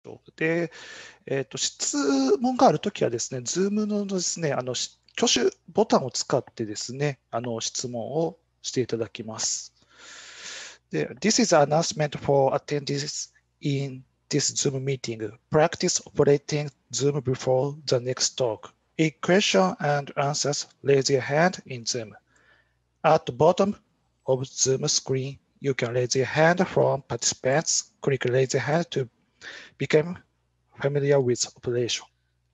で、質問があるときはですね、Zoom のですね、挙手ボタンを使ってですね、質問をしていただきます。で、This is an announcement for attendees in this Zoom meeting. Practice operating Zoom before the next talk. A question and answers, raise your hand in Zoom. At the bottom of Zoom screen, you can raise your hand from participants. Click raise your hand to become familiar with operation.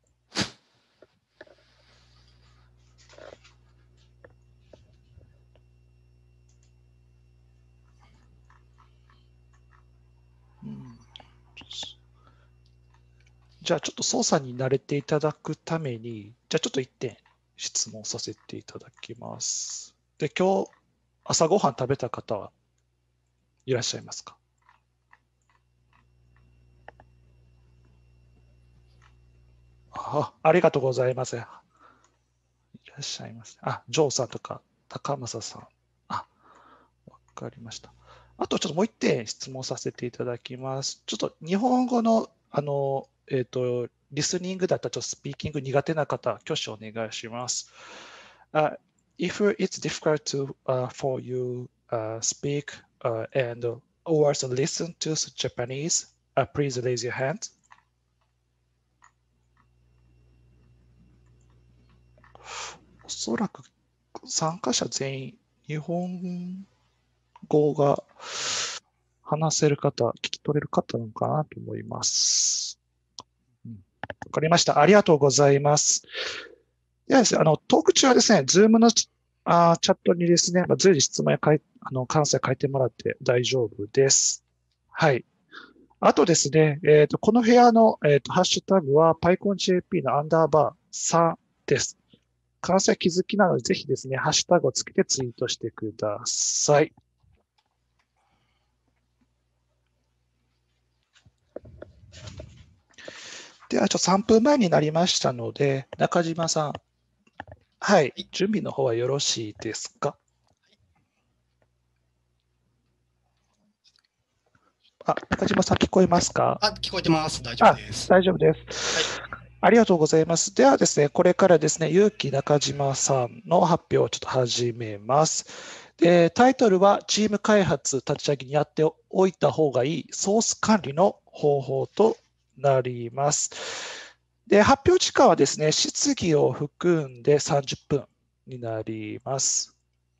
じゃあちょっと操作に慣れていただくために、じゃあちょっと1点質問させていただきます。で、今日朝ごはん食べた方はいらっしゃいますか？ありがとうございます。いらっしゃいます。ジョーさんとか高政さん。わかりました。あとちょっともう1点質問させていただきます。ちょっと日本語のリスニングだったらちょっとスピーキング苦手な方、挙手お願いします。If it's difficult for you speak and or listen to Japanese, please raise your hand. おそらく参加者全員日本語が話せる方、聞き取れる方なのかなと思います。わかりました。ありがとうございます。ではですね、トーク中はですね、Zoom のチャットにですね、随時質問や関西書いてもらって大丈夫です。はい。あとですね、この部屋の、ハッシュタグは PyConJP の_3です。関西気づきなので、ぜひですね、ハッシュタグをつけてツイートしてください。では、3分前になりましたので、中島さん、はい、準備の方はよろしいですか？中島さん聞こえますか？ 聞こえてます。大丈夫です。 大丈夫です。はい。ありがとうございます。ではですね、これからですね、結城中島さんの発表をちょっと始めます。タイトルは、チーム開発立ち上げにやっておいた方がいいソース管理の方法となります。で、発表時間はですね、質疑を含んで30分になります。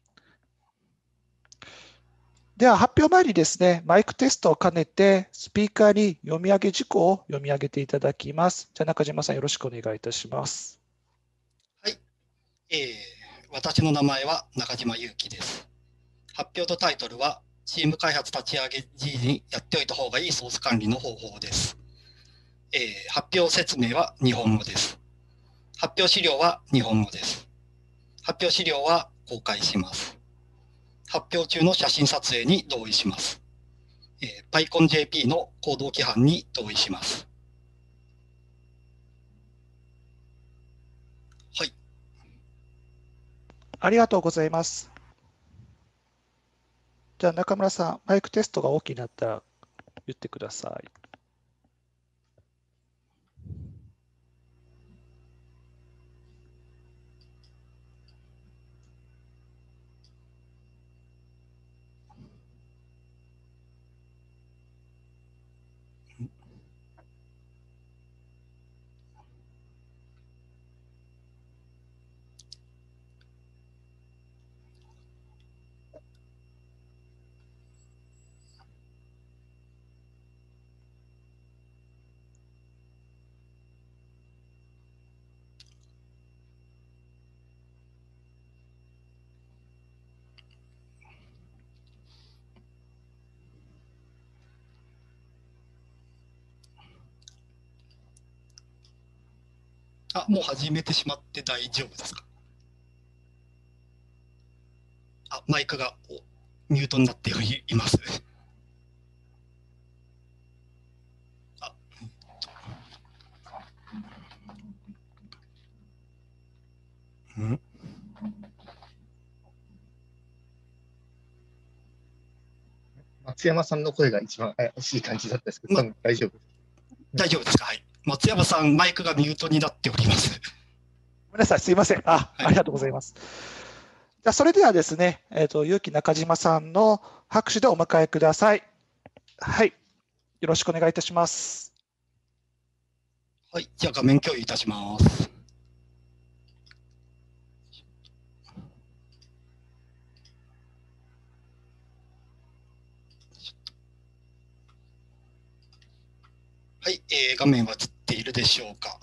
では、発表前にですね、マイクテストを兼ねて、スピーカーに読み上げ事項を読み上げていただきます。じゃあ、中島さん、よろしくお願いいたします。 はい。私の名前は中島祐希です。発表とタイトルは、チーム開発立ち上げ時にやっておいた方がいいソース管理の方法です。発表説明は日本語です。発表資料は日本語です。発表資料は公開します。発表中の写真撮影に同意します。PyConJP の行動規範に同意します。はい。 ありがとうございます。じゃあ、中村さん、マイクテストが OK になったら言ってください。 もう始めてしまって大丈夫ですか？マイクがミュートになっています。 松山さんの声が一番怪しい感じだったんですけど、多分大丈夫です。 大丈夫ですか？はい。松山さん、マイクがミュートになっております。 ごめんなさい、すいません。 はありがとうございます。じゃあ、それではですね、結城中島さんの拍手でお迎えください。はい。よろしくお願いいたします。 はい。じゃあ、画面共有いたします。はい。画面は映っているでしょうか。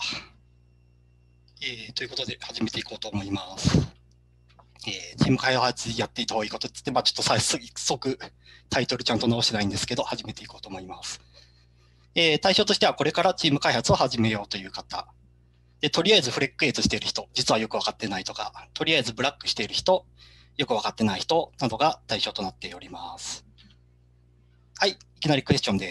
ということで、始めていこうと思います。チーム開発やっていた方がいいことって言って、ちょっと早速タイトルちゃんと直してないんですけど、始めていこうと思います。対象としては、これからチーム開発を始めようという方。で、とりあえずフレックエイトしている人、実はよくわかってないとか、とりあえずブラックしている人、よくわかってない人などが対象となっております。はい、いきなりクエスチョンです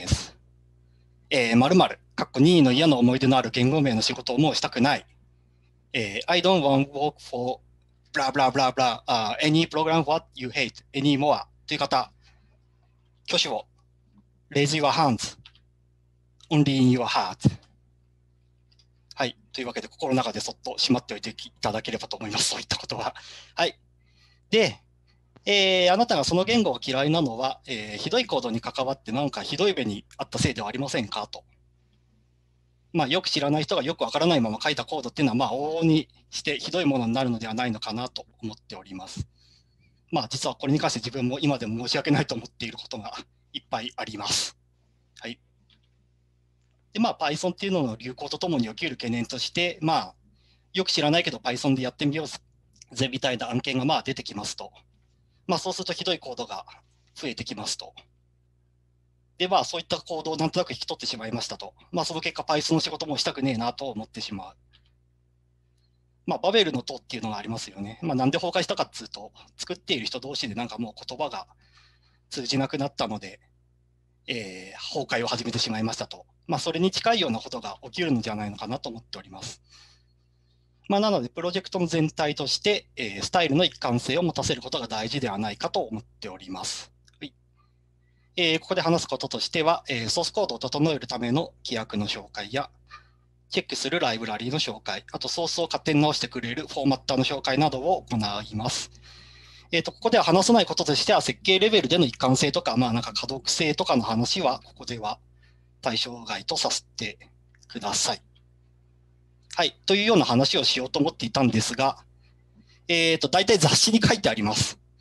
。〇〇、任意の嫌な思い出のある言語名の仕事をもうしたくない。I don't want to work for blah blah blah blah、any program what you hate anymore という方、挙手を raise your hands only in your heart。はい。というわけで、心の中でそっとしまっておいていただければと思います。そういったことは。はい。で、あなたがその言語が嫌いなのは、ひどいコードに関わってなんかひどい目にあったせいではありませんかと。よく知らない人がよくわからないまま書いたコードっていうのは、往々にしてひどいものになるのではないのかなと思っております。実はこれに関して自分も今でも申し訳ないと思っていることがいっぱいあります。はい。で、Python っていうのの流行とともに起きる懸念として、よく知らないけど Python でやってみようぜみたいな案件が出てきますと。そうするとひどいコードが増えてきますと。で、そういったコードをなんとなく引き取ってしまいましたと。その結果 Python の仕事もしたくねえなと思ってしまう。バベルの塔っていうのがありますよね。なんで崩壊したかっつうと、作っている人同士でなんかもう言葉が通じなくなったので、崩壊を始めてしまいましたと。それに近いようなことが起きるのではないのかなと思っております。なので、プロジェクトの全体として、スタイルの一貫性を持たせることが大事ではないかと思っております。ここで話すこととしては、ソースコードを整えるための規約の紹介や、チェックするライブラリーの紹介、あとソースを勝手に直してくれるフォーマッターの紹介などを行います。ここでは話さないこととしては、設計レベルでの一貫性とか、なんか可読性とかの話は、ここでは対象外とさせてください。はい。というような話をしようと思っていたんですが、大体雑誌に書いてあります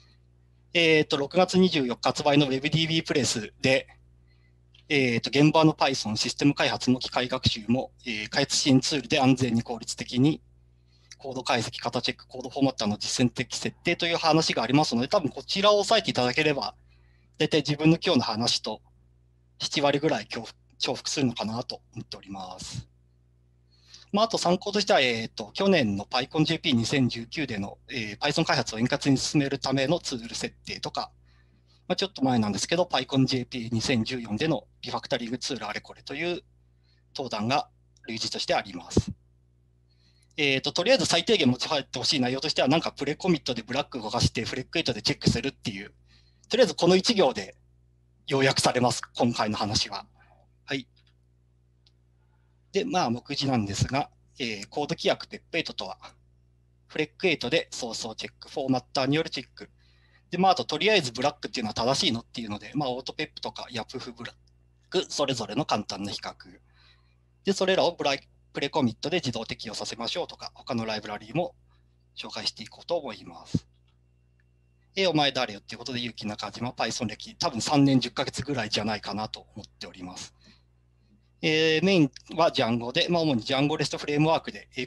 。6月24日発売の WebDB プレスで、現場の Python システム開発の機械学習も、開発支援ツールで安全に効率的にコード解析、型チェック、コードフォーマッターの実践的設定という話がありますので、多分こちらを押さえていただければ、大体自分の今日の話と7割ぐらい重複するのかなと思っております。あと参考としては、去年の PyConJP2019 での、Python 開発を円滑に進めるためのツール設定とか、ちょっと前なんですけど、PyConJP2014 でのリファクタリングツールあれこれという登壇が類似としてあります。とりあえず最低限持ち帰ってほしい内容としては、なんかプレコミットでブラック動かして、フレックエイトでチェックするっていう、とりあえずこの1行で要約されます、今回の話は。はい。で、目次なんですが、コード規約ペップエイトとは、フレックエイトでソースをチェック、フォーマッターによるチェック。で、あととりあえずブラックっていうのは正しいのっていうので、オートペップとかヤプフブラック、それぞれの簡単な比較。で、それらをプレコミットで自動適用させましょうとか、他のライブラリーも紹介していこうと思います。お前誰よっていうことで、結城中島 Python 歴、多分3年10ヶ月ぐらいじゃないかなと思っております。メインは Django で、主に Django REST フレームワークで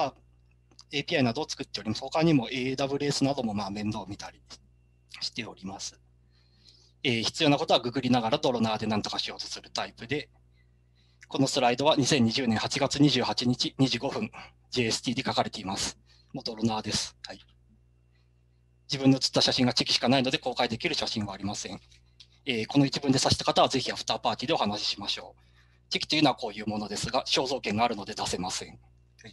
API などを作っております。他にも AWS なども面倒を見たりしております。必要なことはググりながらドロナーで何とかしようとするタイプで、このスライドは2020年8月28日2時5分 JST で書かれています。もうドロナーです。はい。自分の写った写真がチェキしかないので公開できる写真はありません。この一文で指した方はぜひアフターパーティーでお話ししましょう。チェキというのはこういうものですが、肖像権があるので出せません。はい、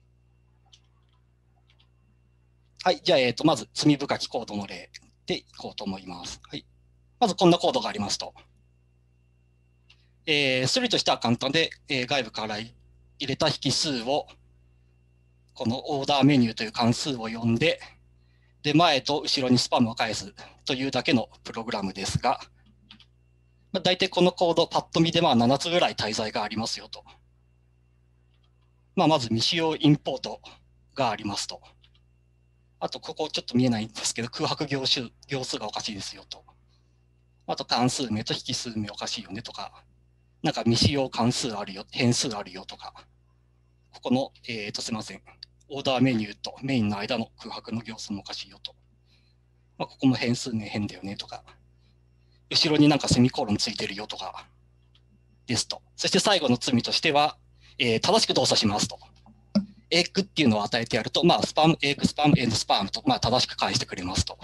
はい、じゃあ、まず罪深きコードの例でいこうと思います。はい、まずこんなコードがありますと。 処理としては簡単で、外部から入れた引数を、このオーダーメニューという関数を呼んで、で、前と後ろにスパムを返すというだけのプログラムですが、大体このコード、パッと見で7つぐらい滞在がありますよと。まず未使用インポートがありますと。あと、ここちょっと見えないんですけど、空白行数がおかしいですよと。あと、関数名と引数名おかしいよねとか、なんか未使用関数あるよ、変数あるよとか、ここの、すみません、オーダーメニューとメインの間の空白の行数もおかしいよと。ここも変数名変だよねとか、後ろになんかセミコロンついてるよとか、ですと。そして最後の罪としては、正しく動作しますと。エッグっていうのを与えてやると、スパム、エッグ、スパム、エンドスパムと、正しく返してくれますと。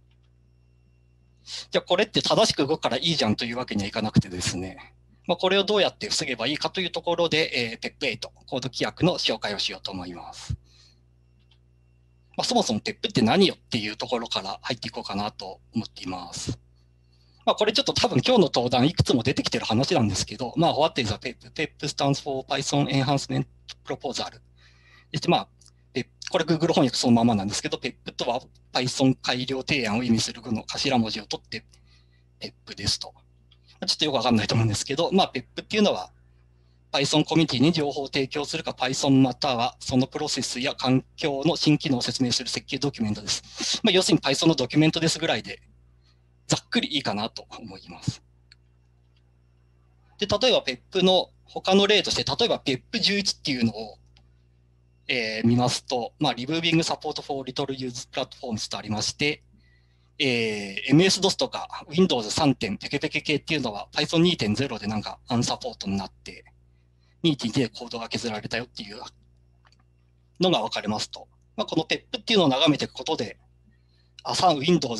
じゃあこれって正しく動くからいいじゃんというわけにはいかなくてですね、これをどうやって防げばいいかというところで、PEP8、コード規約の紹介をしようと思います。そもそも PEP って何よっていうところから入っていこうかなと思っています。これちょっと多分今日の登壇いくつも出てきてる話なんですけど、What is a PEP? PEP stands for Python Enhancement Proposal。でこれ Google 翻訳そのままなんですけど、PEP とは Python 改良提案を意味する語の頭文字を取って PEP ですと。ちょっとよくわかんないと思うんですけど、PEP っていうのは Python コミュニティに情報を提供するか Python またはそのプロセスや環境の新機能を説明する設計ドキュメントです。要するに Python のドキュメントですぐらいでざっくりいいかなと思います。で、例えば PEP の他の例として、例えば PEP11 っていうのを見ますと、Removing Support for Little Use Platforms とありまして、MS-DOS とか Windows 3. ペケペケ系っていうのは Python 2.0 でなんかアンサポートになって、2.1 でコードが削られたよっていうのが分かれますと。この PEP っていうのを眺めていくことで、Windows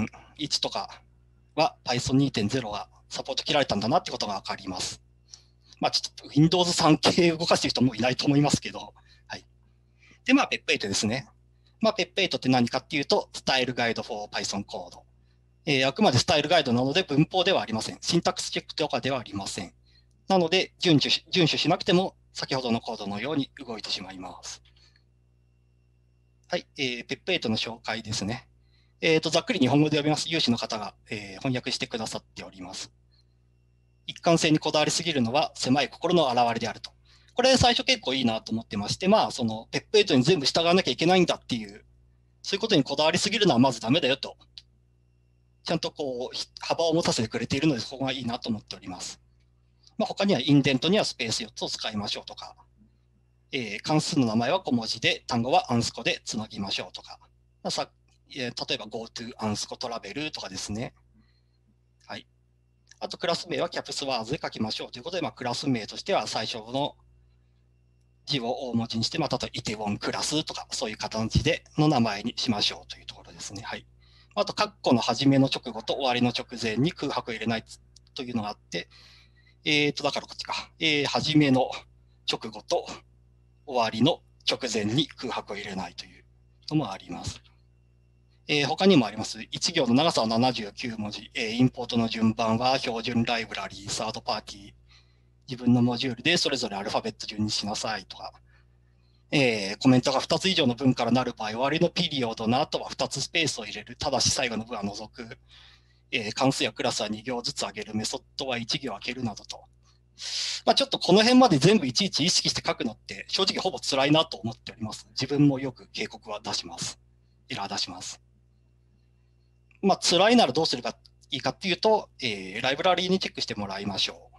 3.1 とかは Python 2.0 がサポート切られたんだなってことが分かります。ちょっと Windows 3系動かしてる人もいないと思いますけど、はい。で、PEP8 ですね。PEP8 って何かっていうと、スタイルガイド for Python コード。あくまでスタイルガイドなので文法ではありません。シンタックスチェックとかではありません。なので、遵守しなくても、先ほどのコードのように動いてしまいます。はい、PEP8 の紹介ですね。ざっくり日本語で読みます。有志の方が、翻訳してくださっております。一貫性にこだわりすぎるのは狭い心の表れであると。これ最初結構いいなと思ってまして、その PEP8 に全部従わなきゃいけないんだっていう、そういうことにこだわりすぎるのはまずダメだよと。ちゃんとこう、幅を持たせてくれているので、そこがいいなと思っております。他にはインデントにはスペース4つを使いましょうとか、関数の名前は小文字で、単語はアンスコでつなぎましょうとか、例えば GoTo アンスコトラベルとかですね。はい。あとクラス名はキャプスワーズで書きましょうということで、クラス名としては最初の字を大文字にして、例えばイテウォンクラスとか、そういう形での名前にしましょうというところですね。はい。あと、括弧の始めの直後と終わりの直前に空白を入れないというのがあって、だからこっちか。始めの直後と終わりの直前に空白を入れないというのもあります。他にもあります。1行の長さは79文字。インポートの順番は標準ライブラリー、サードパーティー、自分のモジュールでそれぞれアルファベット順にしなさいとか、コメントが2つ以上の文からなる場合、終わりのピリオドの後は2つスペースを入れる。ただし最後の文は除く。関数やクラスは2行ずつ上げる。メソッドは1行開けるなどと。ちょっとこの辺まで全部いちいち意識して書くのって正直ほぼ辛いなと思っております。自分もよく警告は出します。エラー出します。辛いならどうすればいいかっていうと、ライブラリーにチェックしてもらいましょ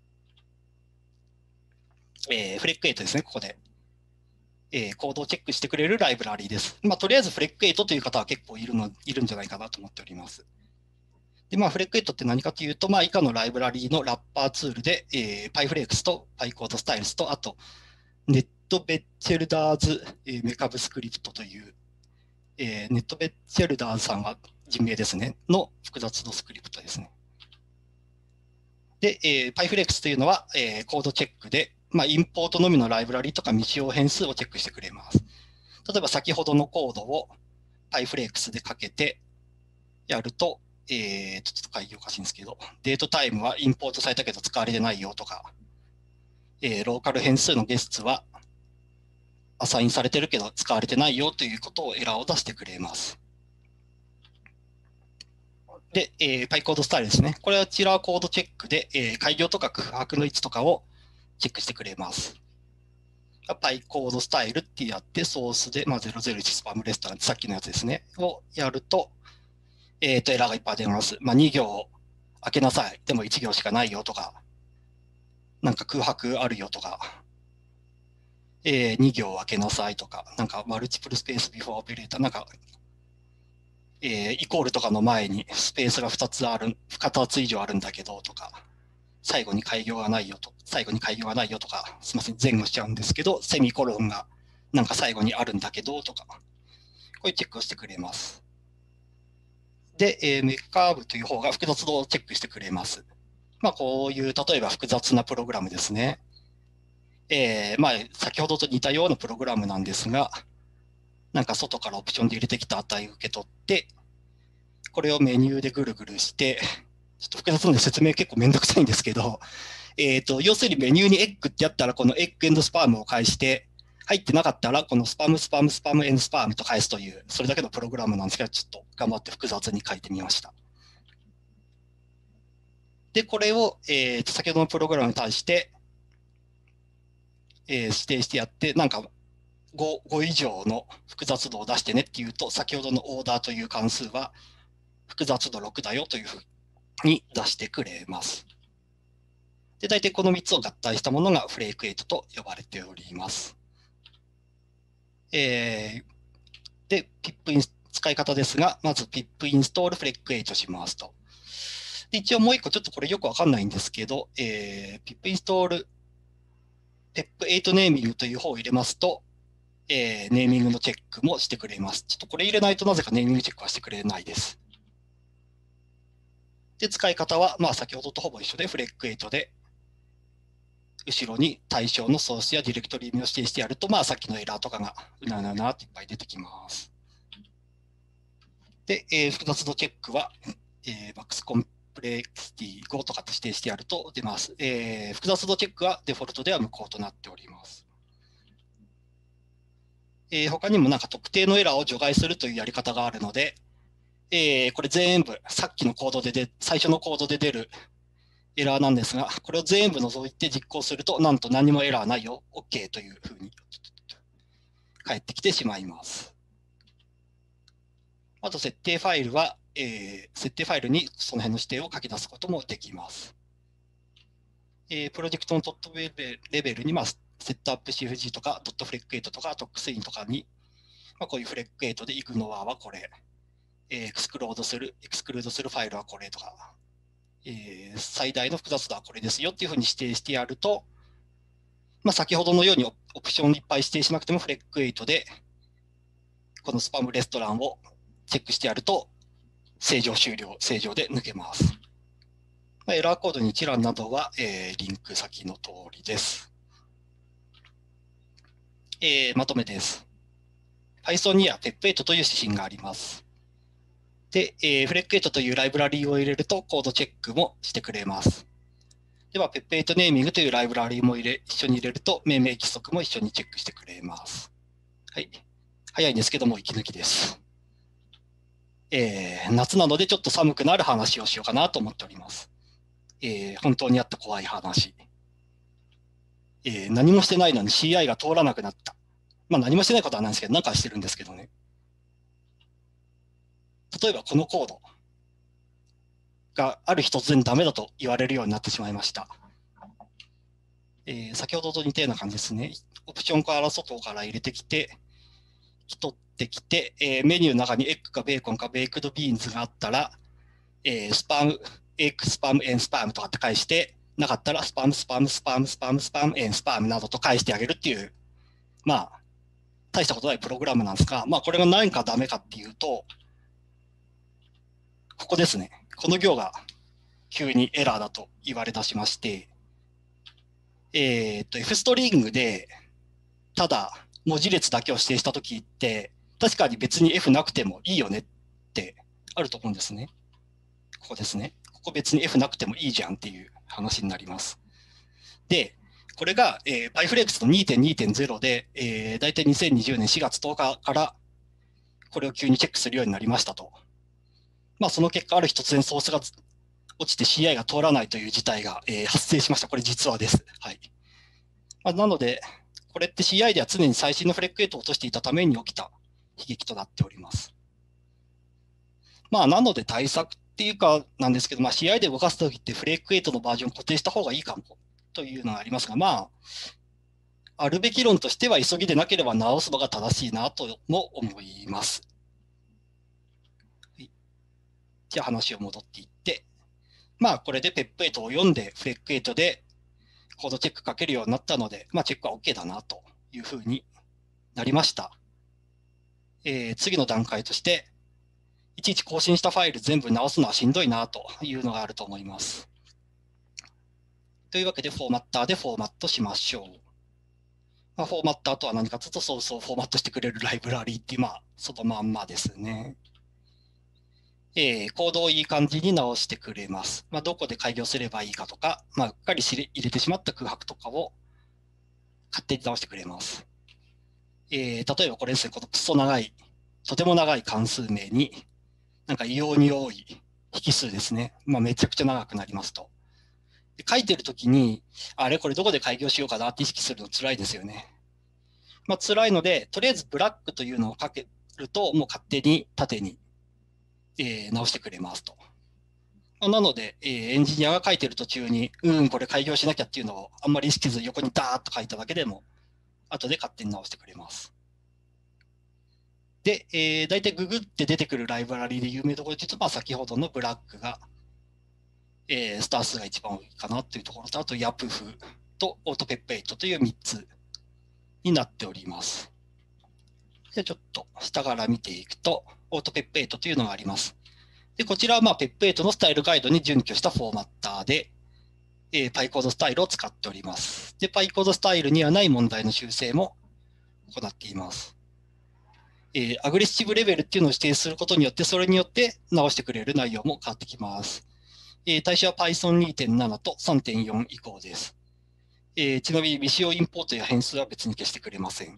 う。フレック8ですね、ここで。コードをチェックしてくれるライブラリーです。とりあえずフレック8という方は結構いるんじゃないかなと思っております。で、フレック8って何かというと、以下のライブラリーのラッパーツールで、PyFlex と PyCodeStyles と、あと、ネットベッチェルダーズ、メカブスクリプトという、ネットベッチェルダーズさんは人名ですね、の複雑のスクリプトですね。で、PyFlex というのは、コードチェックで、インポートのみのライブラリとか未使用変数をチェックしてくれます。例えば先ほどのコードを PyFlex でかけてやると、 ちょっと会議おかしいんですけど、デートタイムはインポートされたけど使われてないよとか、ローカル変数のゲストはアサインされてるけど使われてないよということをエラーを出してくれます。で、PyCode スタイルですね。これはチラーコードチェックで、開業とか空白の位置とかをチェックしてくれます。PyCode スタイルってやって、ソースで、001スパムレストランってさっきのやつですね、をやると、エラーがいっぱい出ます。2行開けなさい。でも1行しかないよとか、なんか空白あるよとか、2行開けなさいとか、なんかマルチプルスペースビフォーオペレーター、なんか、イコールとかの前にスペースが2つ以上あるんだけどとか、最後に開業がないよとか、すみません、前後しちゃうんですけど、セミコロンがなんか最後にあるんだけどとか、こういうチェックをしてくれます。で、メカーブという方が複雑度をチェックしてくれます。こういう、例えば複雑なプログラムですね。先ほどと似たようなプログラムなんですが、なんか外からオプションで入れてきた値を受け取って、これをメニューでぐるぐるして、ちょっと複雑なので説明結構めんどくさいんですけど、要するにメニューにエッグってやったら、このエッグエンドスパムを返して、入ってなかったら、このスパムエンドスパムと返すという、それだけのプログラムなんですけど、ちょっと頑張って複雑に書いてみました。で、これを、先ほどのプログラムに対して、指定してやって、なんか5以上の複雑度を出してねっていうと、先ほどのオーダーという関数は複雑度6だよというふうに出してくれます。で、大体この3つを合体したものがフレーク8と呼ばれております。で、pip 使い方ですが、まず pip インストールフレーク8しますと。で、一応もう一個ちょっとこれよくわかんないんですけど、pip インストール pep8 ネーミングという方を入れますと、ネーミングのチェックもしてくれます。ちょっとこれ入れないとなぜかネーミングチェックはしてくれないです。で、使い方は、先ほどとほぼ一緒で、フレック8で、後ろに対象のソースやディレクトリ名を指定してやると、さっきのエラーとかがうなうなうなっていっぱい出てきます。で、複雑度チェックは、マックスコンプレクシティ5とかと指定してやると出ます。複雑度チェックはデフォルトでは無効となっております。他にもなんか特定のエラーを除外するというやり方があるので、これ全部さっきのコードで最初のコードで出るエラーなんですが、これを全部除いて実行すると、なんと何もエラーないよ、OK というふうに返ってきてしまいます。あと設定ファイルは、設定ファイルにその辺の指定を書き出すこともできます。プロジェクトのトップレベルに、セットアップ CFG とか、ドットフレック8とか、トックスインとかに、こういうフレック8でイグノアはこれ、エクスクルードするファイルはこれとか、最大の複雑度はこれですよっていうふうに指定してやると、先ほどのようにオプションいっぱい指定しなくてもフレック8で、このスパムレストランをチェックしてやると、正常で抜けます。エラーコードに一覧などは、リンク先の通りです。まとめです。Python には pep8 という指針があります。で、フレック8というライブラリーを入れるとコードチェックもしてくれます。では、pep8 ネーミングというライブラリーも一緒に入れると命名規則も一緒にチェックしてくれます。はい。早いんですけども、息抜きです。夏なのでちょっと寒くなる話をしようかなと思っております。本当にあった怖い話。何もしてないのに CI が通らなくなった。何もしてないことはないんですけど、なんかしてるんですけどね。例えばこのコードがある日突然ダメだと言われるようになってしまいました。先ほどと似たような感じですね。オプションから外から入れてきて、引き取ってきて、メニューの中にエッグかベーコンかベイクドビーンズがあったら、スパム、エッグ、スパム、エンスパムとかって返して、なかったらスパム、エンスパムなどと返してあげるっていう、大したことないプログラムなんですが、これが何かダメかっていうと、ここですね。この行が急にエラーだと言われ出しまして、F ストリングで、ただ文字列だけを指定したときって、確かに別に F なくてもいいよねってあると思うんですね。 ここですね。ここ別に F なくてもいいじゃんっていう話になります。で、これが、PyFlex の 2.2.0 で、だいたい2020年4月10日からこれを急にチェックするようになりましたと。まあ、その結果、ある日突然ソースが落ちて CI が通らないという事態が、発生しました。これ実はです。はい。まあ、なので、これって CI では常に最新のフレックエイトを落としていたために起きた悲劇となっております。まあ、なので対策っていうかなんですけど、まあ、CI で動かすときってフレックエイトのバージョンを固定した方がいいかもというのがありますが、まあ、あるべき論としては急ぎでなければ直すのが正しいなとも思います。はい、じゃあ話を戻っていって、まあ、これでペップ8を読んでフレック8でコードチェックかけるようになったので、まあ、チェックは OK だなというふうになりました。次の段階として、いちいち更新したファイル全部直すのはしんどいなというのがあると思います。というわけで、フォーマッターでフォーマットしましょう。まあ、フォーマッターとは何かというと、ソースをフォーマットしてくれるライブラリーっていう、まあ、そのまんまですね。コードをいい感じに直してくれます。まあ、どこで開業すればいいかとか、まあ、うっかり入れてしまった空白とかを勝手に直してくれます。例えばこれですね、このクソ長い、とても長い関数名に、なんか異様に多い引数ですね。まあ、めちゃくちゃ長くなりますと。で書いてるときに、あれこれどこで開業しようかなって意識するの辛いですよね。まあ、辛いので、とりあえずブラックというのをかけると、もう勝手に縦に、直してくれますと。なので、エンジニアが書いてる途中に、これ開業しなきゃっていうのをあんまり意識せず横にダーッと書いただけでも、後で勝手に直してくれます。で、大体ググって出てくるライブラリで有名どころで言うと、まあ、先ほどのブラックが、スター数が一番多いかなというところと、あと YAPF とオートペップ8という3つになっております。じゃあちょっと下から見ていくと、オートペップ8というのがあります。で、こちらはまあペップ8のスタイルガイドに準拠したフォーマッターで、PyCode スタイルを使っております。で、PyCode スタイルにはない問題の修正も行っています。アグレッシブレベルっていうのを指定することによって、それによって直してくれる内容も変わってきます。対象は Python2.7 と 3.4 以降です。ちなみに未使用インポートや変数は別に消してくれません。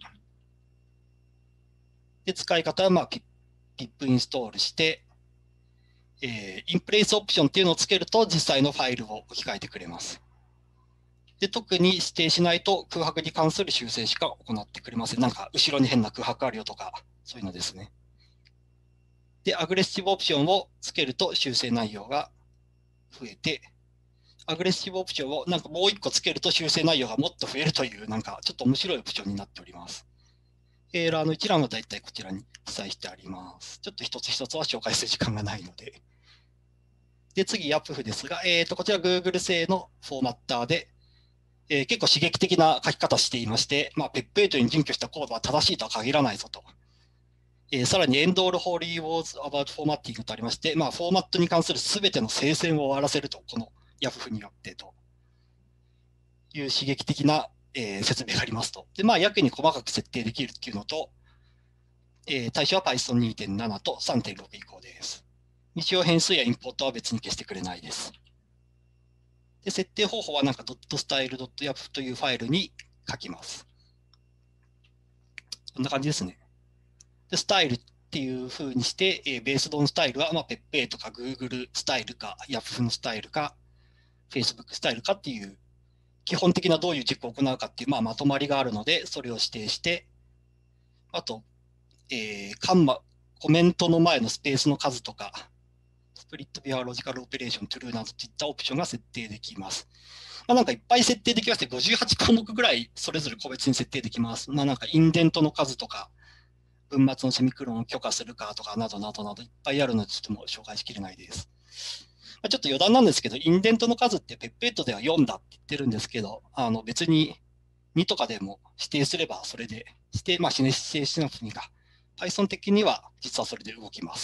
で、使い方は、まあ、ピップインストールして、インプレイスオプションっていうのをつけると実際のファイルを置き換えてくれます。で、特に指定しないと空白に関する修正しか行ってくれません。なんか後ろに変な空白あるよとか、そういうのですね。で、アグレッシブオプションをつけると修正内容が増えて、アグレッシブオプションをなんかもう一個つけると修正内容がもっと増えるという、なんかちょっと面白いオプションになっております。エラーの一覧はだいたいこちらに記載してあります。ちょっと一つ一つは紹介する時間がないので。で、次、YAPF ですが、こちら Google 製のフォーマッターで、結構刺激的な書き方していまして、まあ、PEP8 に準拠したコードは正しいとは限らないぞと。さらに、End all holy wars about formatting とありまして、まあ、フォーマットに関するすべての聖戦を終わらせると、この YAPF によってという刺激的な、説明がありますと。で、まあ、やけに細かく設定できるっていうのと、対象は Python2.7 と 3.6 以降です。未使用変数やインポートは別に消してくれないです。で、設定方法はなんか .style.yap というファイルに書きます。こんな感じですね。で、スタイルっていう風にして、ベースドンスタイルは、まあ、PEP とか Google スタイルか、YAPF のスタイルか、Facebook スタイルかっていう、基本的などういうチェックを行うかっていう、まあ、まとまりがあるので、それを指定して、あと、カンマ、コメントの前のスペースの数とか、スプリットビアロジカルオペレーション、トゥルーなどといったオプションが設定できます。まあ、なんかいっぱい設定できまして、58項目ぐらいそれぞれ個別に設定できます。まあ、なんかインデントの数とか、文末のセミクロンを許可するかとかなどなどなどいっぱいあるので、ちょっともう紹介しきれないです。まあ、ちょっと余談なんですけど、インデントの数ってPEP8では4だって言ってるんですけど、別に2とかでも指定すればそれで、まあ、指定しなくてもいいが、Python 的には実はそれで動きます。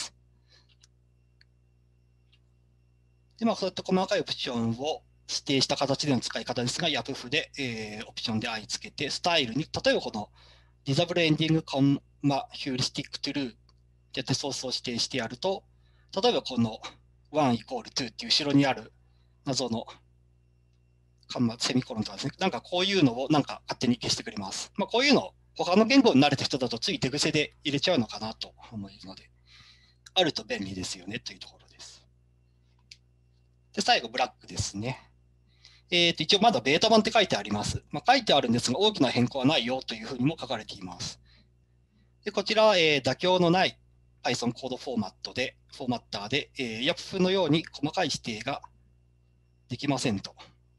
で、まあ、そういった細かいオプションを指定した形での使い方ですが、YAPF で、オプションで I つけて、スタイルに、例えばこの Disable Ending Comma Heuristic True ってやってソースを指定してやると、例えばこの 1イコール2っていう後ろにある謎のセミコロンとかですね。なんかこういうのをなんか勝手に消してくれます。まあ、こういうの、他の言語に慣れた人だとつい手癖で入れちゃうのかなと思うので、あると便利ですよねというところです。で、最後、ブラックですね。一応まだベータ版って書いてあります。書いてあるんですが、大きな変更はないよというふうにも書かれています。で、こちら、妥協のない Python コードフォーマッターで、YAPF のように細かい指定ができませんと。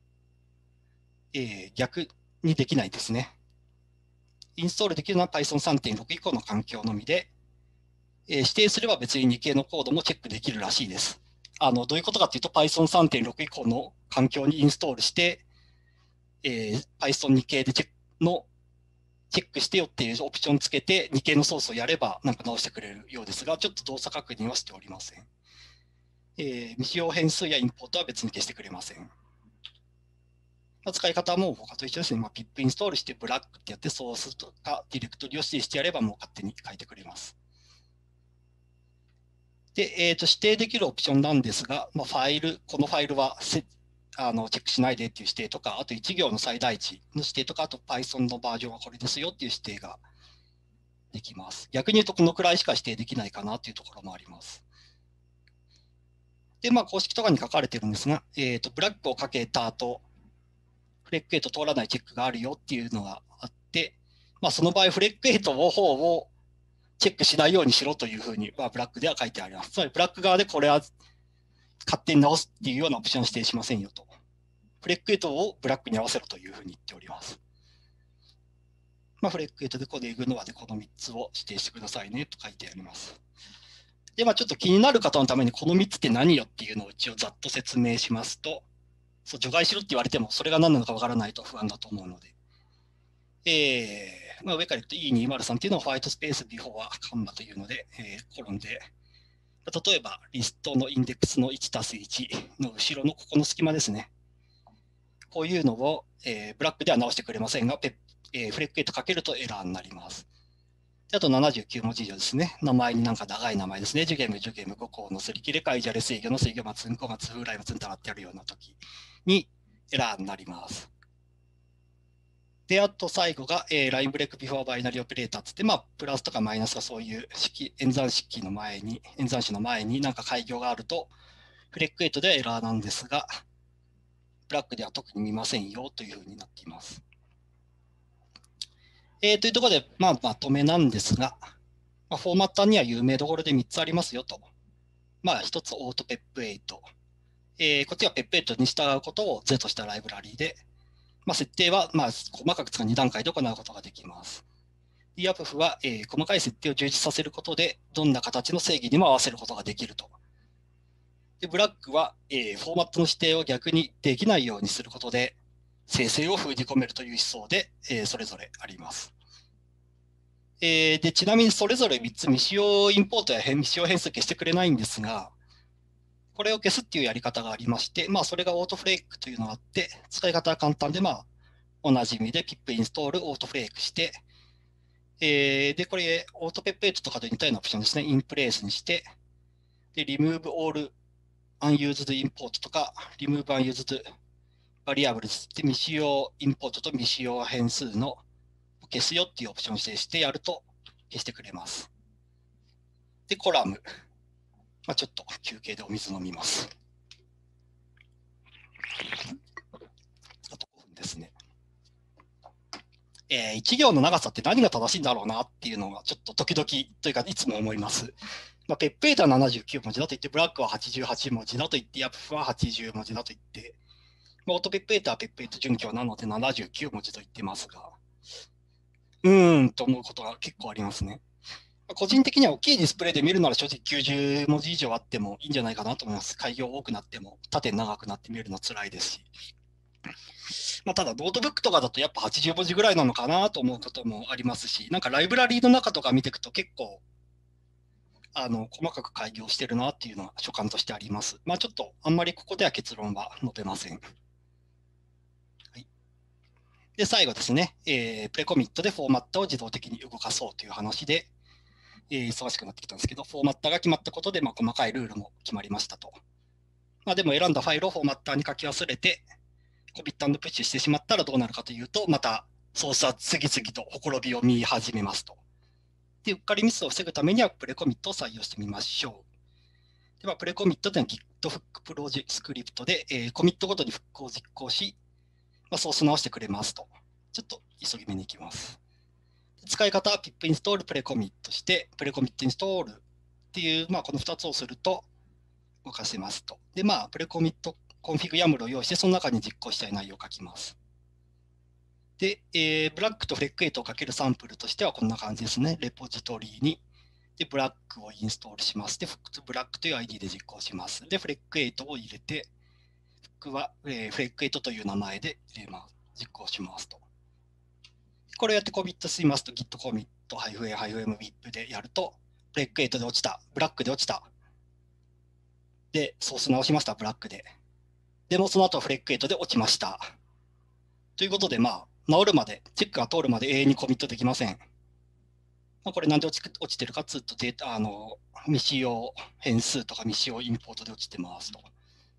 逆にできないですね。インストールできるのは Python 3.6 以降の環境のみで、指定すれば別に2系のコードもチェックできるらしいです。どういうことかというと Python 3.6 以降の環境にインストールして、Python 2系でチェックしてよっていうオプションつけて2系のソースをやればなんか直してくれるようですが、ちょっと動作確認はしておりません。未使用変数やインポートは別に消してくれません。使い方はもう他と一緒ですね。ピップインストールしてブラックってやってソースとかディレクトリを指定してやればもう勝手に書いてくれます。で、指定できるオプションなんですが、このファイルはチェックしないでっていう指定とか、あと1行の最大値の指定とか、あと Python のバージョンはこれですよっていう指定ができます。逆に言うとこのくらいしか指定できないかなっていうところもあります。で、公式とかに書かれてるんですが、ブラックをかけた後、フレック8通らないチェックがあるよっていうのがあって、その場合、フレック8の方をチェックしないようにしろというふうに、ブラックでは書いてあります。つまり、ブラック側でこれは勝手に直すっていうようなオプションを指定しませんよと。フレック8をブラックに合わせろというふうに言っております。フレック8でこれイグノアでこの3つを指定してくださいねと書いてあります。で、ちょっと気になる方のためにこの3つって何よっていうのを一応ざっと説明しますと、除外しろって言われてもそれが何なのかわからないと不安だと思うので、上からいくと E203 っていうのはホワイトスペースビフォーはカンマというので、コロンで、例えばリストのインデックスの1たす1の後ろのここの隙間ですね。こういうのを、ブラックでは直してくれませんが、フレック8かけるとエラーになります。であと79文字以上ですね。名前になんか長い名前ですね。ジュゲム、5項のすり切れ、解除レ制御の制御末、うんこ末、風来末にたらってやるような時にエラーになります。で、あと最後が、ラインブレイクビフォーバイナリーオペレーターつって、プラスとかマイナスがそういう演算子の前になんか開業があると、フレック8ではエラーなんですが、ブラックでは特に見ませんよというふうになっています。というところで、まとめなんですが、フォーマッターには有名どころで3つありますよと。1つオートペップ8。こっちはペップ8に従うことを Z としたライブラリーで、設定は細かく使う2段階で行うことができます。DAPF は、細かい設定を充実させることで、どんな形の正義にも合わせることができると。で、ブラックは、フォーマットの指定を逆にできないようにすることで、生成を封じ込めるという思想で、それぞれあります。で、ちなみにそれぞれ3つ未使用インポートや未使用変数消してくれないんですが、これを消すっていうやり方がありまして、それがオートフレークというのがあって、使い方は簡単で、おなじみでピップインストール、オートフレークして、で、これ、オートペップ8とかと似たようなオプションですね、インプレースにして、で、remove all unused import とか、remove unused variables で未使用インポートと未使用変数の消すよっていうオプションを指定してやると消してくれます。で、コラム。ちょっと休憩でお水飲みます。あと5分ですね。1行の長さって何が正しいんだろうなっていうのがちょっと時々というかいつも思います。ペップ8は79文字だと言って、ブラックは88文字だと言って、ヤプフは80文字だと言って、オートペップ8はペップ8準拠なので79文字と言ってますが、と思うことが結構ありますね。個人的には大きいディスプレイで見るなら正直90文字以上あってもいいんじゃないかなと思います。開業多くなっても縦長くなって見るの辛いですし。ただノートブックとかだとやっぱ80文字ぐらいなのかなと思うこともありますし、なんかライブラリーの中とか見ていくと結構細かく開業してるなっていうのは所感としてあります。ちょっとあんまりここでは結論は述べません。はい、で、最後ですね、プレコミットでフォーマッターを自動的に動かそうという話で、忙しくなってきたんですけど、フォーマッターが決まったことで、細かいルールも決まりましたと。 まあ、でも選んだファイルをフォーマッターに書き忘れて、コミット&プッシュしてしまったらどうなるかというと、またソースは次々とほころびを見始めますと。で、うっかりミスを防ぐためにはプレコミットを採用してみましょう。では、プレコミットというのは Git フックプロジェスクリプトで、コミットごとにフックを実行し、ソース直してくれますと。ちょっと急ぎ目に行きます。使い方は pip インストールプレコミットして、プレコミットインストールっていう、この2つをすると動かせますと。で、プレコミットコンフィグ YAML を用意して、その中に実行したい内容を書きます。で、ブラックとフレック8をかけるサンプルとしてはこんな感じですね。レポジトリに、で、ブラックをインストールします。で、ブラックという ID で実行します。で、フレック8を入れて、フックは、フレック8という名前で入れます。実行しますと。これをやってコミットしますと Git コミット -a-m-wip でやると、フレック8で落ちた、ブラックで落ちた。で、ソース直しました、ブラックで。でもその後フレック8で落ちました。ということで、治るまで、チェックが通るまで永遠にコミットできません。これなんで落ちてるかというと、データ、未使用変数とか未使用インポートで落ちてますと。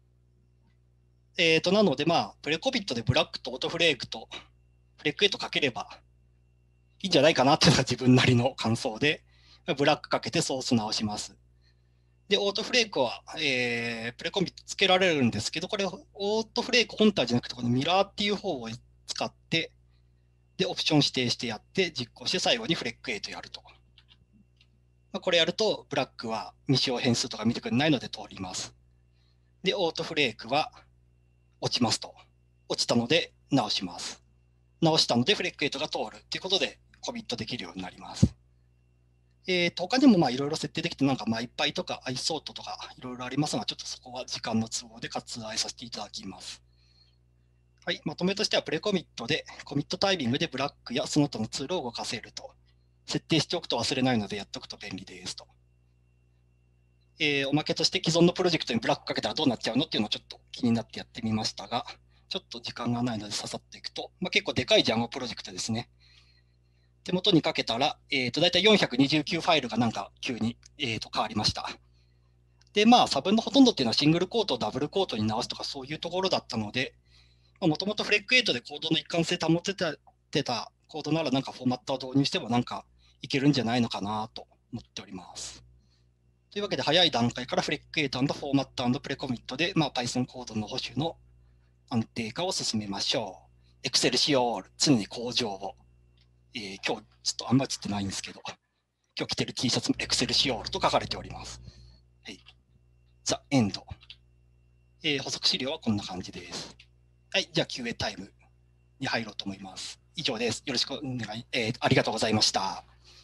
なので、プレコミットでブラックとオートフレークとフレック8かければいいんじゃないかなっていうのが自分なりの感想で、ブラックかけてソース直します。で、オートフレークは、プレコミットつけられるんですけど、これ、オートフレーク本体じゃなくて、このミラーっていう方を使って、で、オプション指定してやって、実行して、最後にフレック8やると。これやると、ブラックは未使用変数とか見てくれないので通ります。で、オートフレークは落ちますと。落ちたので直します。直したのでフレック8が通るということでコミットできるようになります。他にもいろいろ設定できて、マイパイとか iSort とかいろいろありますが、ちょっとそこは時間の都合で割愛させていただきます。はい、まとめとしてはプレコミットでコミットタイミングでブラックやその他のツールを動かせると。設定しておくと忘れないのでやっておくと便利ですと。おまけとして既存のプロジェクトにブラックかけたらどうなっちゃうのっていうのをちょっと気になってやってみましたが、ちょっと時間がないのでささっといくと、結構でかいジャンゴプロジェクトですね。手元にかけたら、だいたい429ファイルが急に、変わりました。で、差分のほとんどっていうのはシングルコートをダブルコートに直すとかそういうところだったので、もともとフレック8でコードの一貫性保てたコードならフォーマットを導入してもいけるんじゃないのかなと思っております。というわけで早い段階からフレック8&フォーマット&プレコミットで、Python コードの保守の安定化を進めましょう。Excel 使用、常に向上を。今日ちょっとあんまり映ってないんですけど、今日着てる T シャツも Excel 仕様と書かれております。はい。ザ・エンド。補足資料はこんな感じです。はい。じゃあ QA タイムに入ろうと思います。以上です。よろしくお願い、ありがとうございました。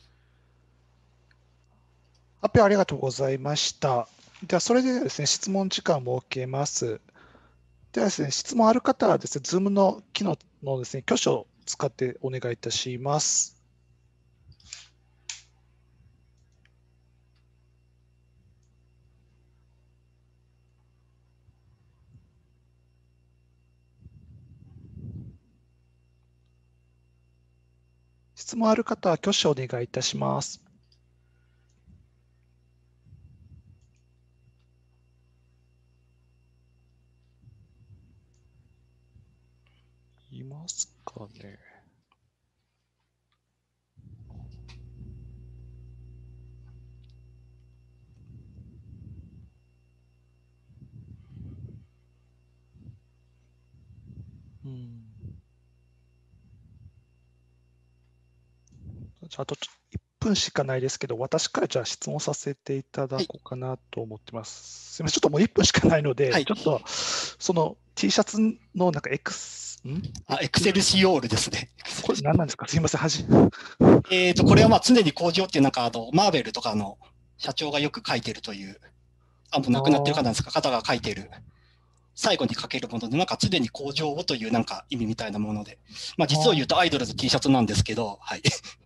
発表ありがとうございました。では、それでですね、質問時間を設けます。ではですね、質問ある方はですね、Zoom の機能のですね、挙手を使ってお願いいたします。質問ある方は挙手をお願いいたします。いますかね。じゃあ、あと1分しかないですけど、私からじゃあ質問させていただこうかなと思ってます。すみません、ちょっともう1分しかないので、 はい、 ちょっとその T シャツのエクセル仕様ですね。 これ何なんですか？すみません、 これは常に向上っていうマーベルとかの社長がよく書いてるという、もう亡くなってる方なんですか、方が書いてる。最後に書けるもので、常に向上をという意味みたいなもので、実を言うとアイドルズ T シャツなんですけど、はい。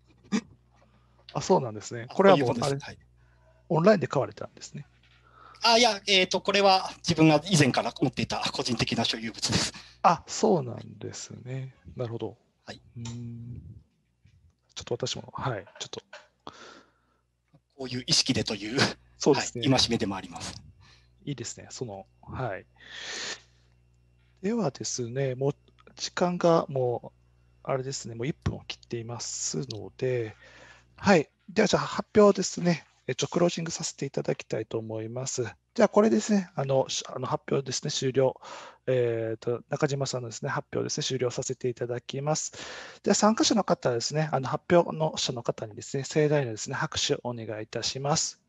そうなんですね。これはもうオンラインで買われたんですね。 いや、これは自分が以前から持っていた個人的な所有物です。 そうなんですね。なるほど。 はい。 ちょっと私も、はい、ちょっと。 こういう意識でという、 そうですね。 戒めでもあります。 いいですね。はい。ではですね、もう時間がもう、あれですね、もう1分を切っていますので、はい。では、じゃあ発表ですね。クロージングさせていただきたいと思います。じゃあ、これですね、発表ですね、終了。中島さんのですね、発表ですね、終了させていただきます。では、参加者の方はですね、発表の者の方にですね、盛大なですね、拍手をお願いいたします。